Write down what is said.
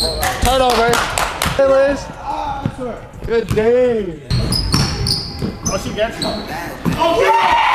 Turnover. Hey, Liz. Good day. Oh, she gets it. Oh, yeah!